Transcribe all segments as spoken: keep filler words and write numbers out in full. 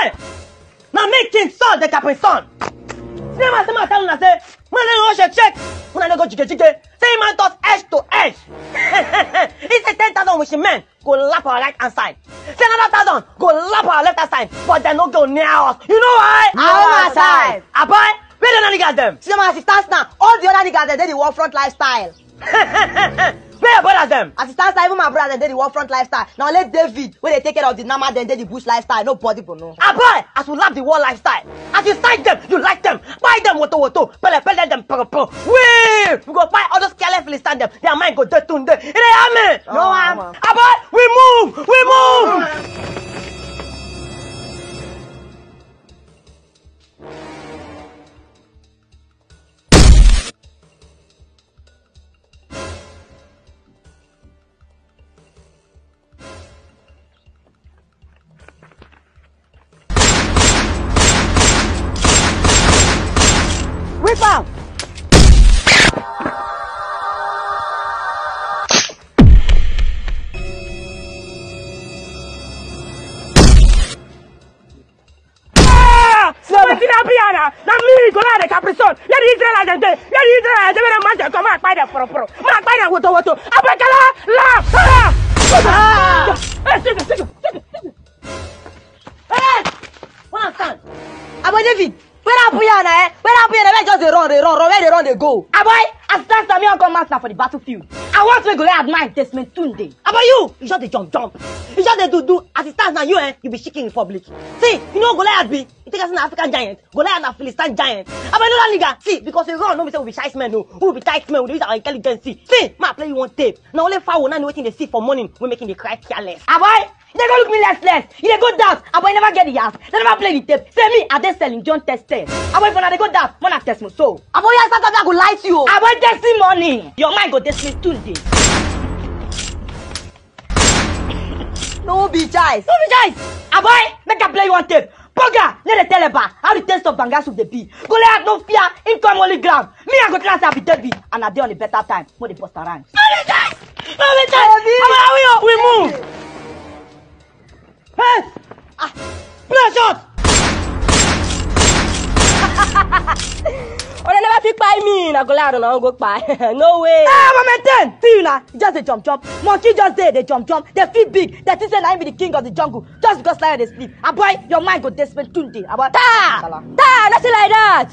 boy! Now make King Saul the Caprison. See my say my tell una say, man no rush a check. When I go jike jike, say man touch edge to edge. He say ten thousand with men go lap our right hand side. Say another thousand go lap our left hand side, but they no go near us. You know why? Our side. Ah boy, where the niggas them? See my assistants now. All the other niggas they the war front lifestyle. Where your brothers them? Assistants even my brother they the war front lifestyle. Now let David where they take care of the Nama then they the bush lifestyle. Nobody will know. Ah boy, as you love the war lifestyle, as you sight them, you like them, buy them woto woto, pele pele them pro pro. We we go buy all those careless Philistines them. Their mind go dead tunde. It ain't amen. No am. Ah boy, we move, we move. Whip out! Ah! Martina Piana, na me go la the Caprison. Ya di Israel agente, ya di Israel agente na man come back by the pro pro. Man by the woto woto. Abakala la. Ah! Eh, take it, take it, take it, take it. Eh! One stand. Abo David, where are Puyana eh? Where are Puyana? Where just they run, they run, run, where they run, they go. Aboy, As that's me on come master for the battlefield. I want to go at my testament Tunde. about you? You just the jump jump. You just the do do. As it stands now, you eh, you be shaking in public. See, you know Goliath be. You think as an African giant, Goliath a Philistine giant. About no that nigga. See, because you run, no we say we be shy men, no. We will be tight men. We use our intelligence. See, see, ma play you one tape. Now only foul now waiting they see for morning. We making the cry careless. Aboy, they go look me less less. You they go down. Aboy never get the ass. They never play the tape. Say me, are they selling John tested? Aboy for now they go down. Man I test me so. Aboy yes, sometimes I go lie to you. Aboy testimony. Your mind go test me Tuesday. No be choice. No be choice. Aboy, make I play you one tape. Poga, let the tell about how the taste of banga soup they be. Goliath no fear, income only grab. Me I go class I be David, and I dey on a better time. More the post around. No be choice. No be choice. Aboy, we we move. Hey, ah, play shot. Oh, they never pick by me. I go loud and I go by. No way. Ah, my ten. See you now. Just a jump jump. Monkey just there. They jump jump. They feel big. They think say I be the king of the jungle. Just because lion they sleep. Ah boy, your mind go desperate Tunde. About ta ta. Nothing like that.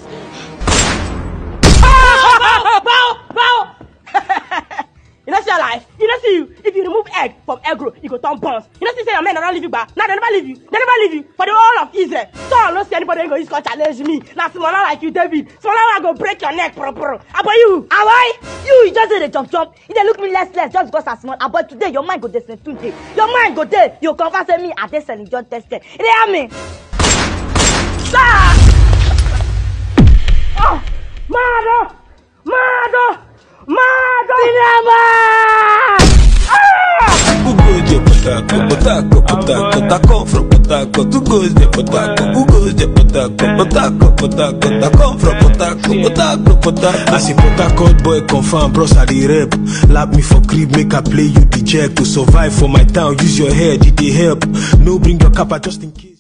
Bow, bow, bow. You know see your life. You know see you. If you remove egg from egg roll, you go turn bones. You know see say your men don't leave you back. Now they never leave you. They never leave you for the whole of Israel. So I don't see anybody go use to challenge me. Now smaller like you, David. Smaller I go break your neck, pro pro. How about you? Ah boy, you you just say they jump jump. You they look me less less just because I'm small. Ah boy, today your mind go desperate Tunde. Your mind go there. You confess say me at this selling John tested. You hear me? Ah! Oh, mado, mado. Madonna! Who goes the potato, potato, potato, ta come from potato. Who goes the potato, who goes the potato, potato, potato, ta come from potato, potato, potato. As a potato boy confirm, bros are the rep. Lap me for crib, make I play you the jack. To survive for my town, use your head, it dey help. No bring your kappa just in case.